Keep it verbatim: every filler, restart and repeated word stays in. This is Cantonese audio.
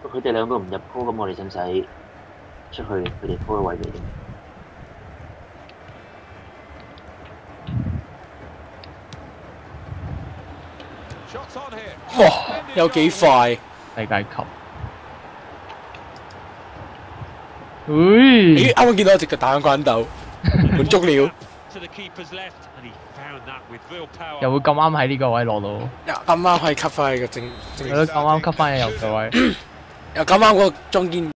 佢哋兩個唔入鋪，咁我哋使唔使出去佢哋鋪嘅位俾你？ 哇！有幾快？ 世界級。咦！ 咦！啱啱見到一隻腳打緊關鬥，滿足了。 又會咁啱喺呢個位攞到。 啱啱可以吸翻個正正。 係咯，咁啱吸翻入嘅位。 又咁啱嗰個中堅。